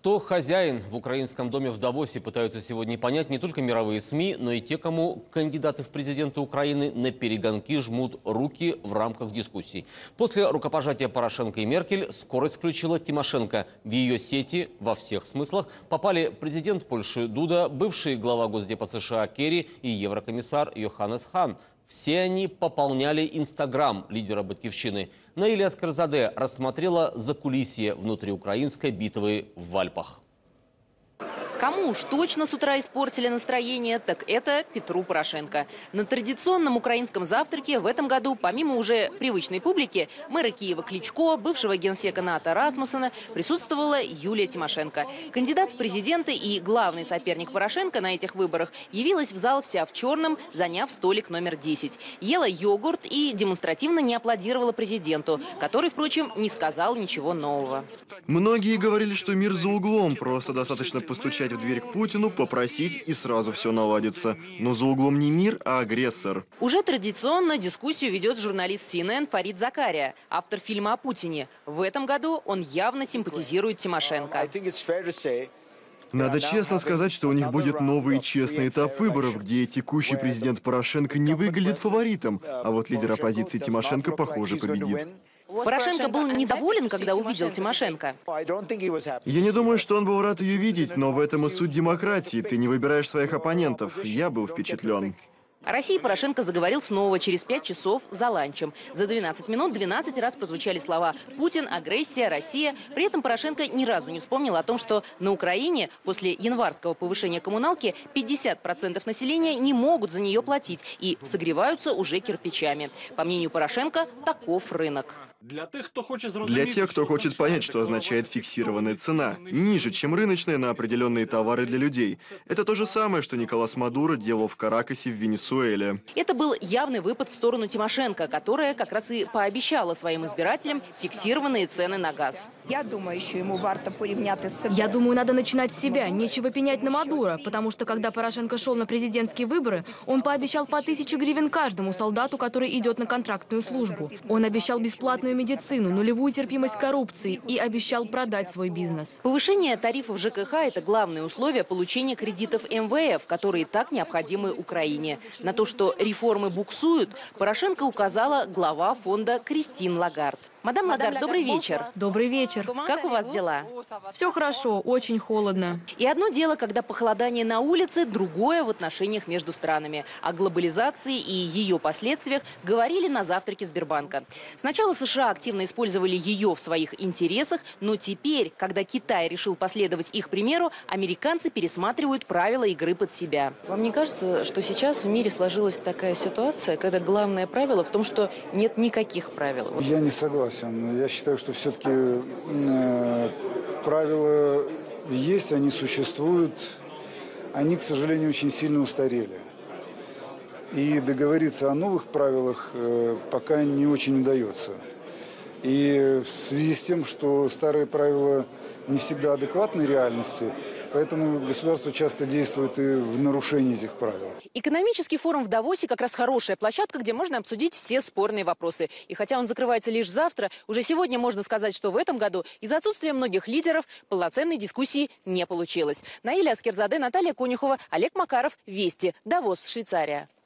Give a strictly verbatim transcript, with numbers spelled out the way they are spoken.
Кто хозяин в украинском доме в Давосе, пытаются сегодня понять не только мировые СМИ, но и те, кому кандидаты в президенты Украины на перегонки жмут руки в рамках дискуссий. После рукопожатия Порошенко и Меркель скорость включила Тимошенко. В ее сети во всех смыслах попали президент Польши Дуда, бывший глава Госдепа США Керри и еврокомиссар Йоханнес Хан. Все они пополняли Инстаграм лидера Батькивщины. Наиля Аскерзаде рассмотрела закулисье внутриукраинской битвы в Альпах. Кому уж точно с утра испортили настроение, так это Петру Порошенко. На традиционном украинском завтраке в этом году, помимо уже привычной публики, мэра Киева Кличко, бывшего генсека НАТО Расмуссена, присутствовала Юлия Тимошенко. Кандидат в президенты и главный соперник Порошенко на этих выборах явилась в зал вся в черном, заняв столик номер десять. Ела йогурт и демонстративно не аплодировала президенту, который, впрочем, не сказал ничего нового. Многие говорили, что мир за углом, просто достаточно постучать в дверь к Путину, попросить, и сразу все наладится. Но за углом не мир, а агрессор. Уже традиционно дискуссию ведет журналист Си Эн Эн Фарид Закария, автор фильма о Путине. В этом году он явно симпатизирует Тимошенко. Надо честно сказать, что у них будет новый честный этап выборов, где текущий президент Порошенко не выглядит фаворитом, а вот лидер оппозиции Тимошенко, похоже, победит. Порошенко был недоволен, когда увидел Тимошенко. Я не думаю, что он был рад ее видеть, но в этом и суть демократии. Ты не выбираешь своих оппонентов. Я был впечатлен. О России Порошенко заговорил снова через пять часов за ланчем. За двенадцать минут двенадцать раз прозвучали слова «Путин», «агрессия», «Россия». При этом Порошенко ни разу не вспомнил о том, что на Украине после январского повышения коммуналки пятьдесят процентов населения не могут за нее платить и согреваются уже кирпичами. По мнению Порошенко, таков рынок. Для тех, кто хочет понять, что означает фиксированная цена, ниже, чем рыночная на определенные товары для людей. Это то же самое, что Николас Мадуро делал в Каракасе в Венесуэле. Это был явный выпад в сторону Тимошенко, которая как раз и пообещала своим избирателям фиксированные цены на газ. Я думаю, еще ему варто порівняти с собой. Я думаю, надо начинать с себя. Нечего пенять на Мадуро, потому что когда Порошенко шел на президентские выборы, он пообещал по тысяче гривен каждому солдату, который идет на контрактную службу. Он обещал бесплатную медицину, нулевую терпимость к коррупции и обещал продать свой бизнес. Повышение тарифов Ж К Х – это главное условие получения кредитов Эм Вэ Эф, которые так необходимы Украине. На то, что реформы буксуют, Порошенко указала глава фонда Кристин Лагард. Мадам Лагард, добрый вечер. Добрый вечер. Как у вас дела? Все хорошо, очень холодно. И одно дело, когда похолодание на улице, другое в отношениях между странами. О глобализации и ее последствиях говорили на завтраке Сбербанка. Сначала США активно использовали ее в своих интересах, но теперь, когда Китай решил последовать их примеру, американцы пересматривают правила игры под себя. Вам не кажется, что сейчас в мире сложилась такая ситуация, когда главное правило в том, что нет никаких правил? Я не согласен. Я считаю, что все-таки э, правила есть, они существуют. Они, к сожалению, очень сильно устарели. И договориться о новых правилах э, пока не очень удается. И в связи с тем, что старые правила не всегда адекватны реальности, поэтому государство часто действует и в нарушении этих правил. Экономический форум в Давосе как раз хорошая площадка, где можно обсудить все спорные вопросы. И хотя он закрывается лишь завтра, уже сегодня можно сказать, что в этом году из-за отсутствия многих лидеров полноценной дискуссии не получилось. Наиля Аскерзаде, Наталья Конюхова, Олег Макаров, Вести, Давос, Швейцария.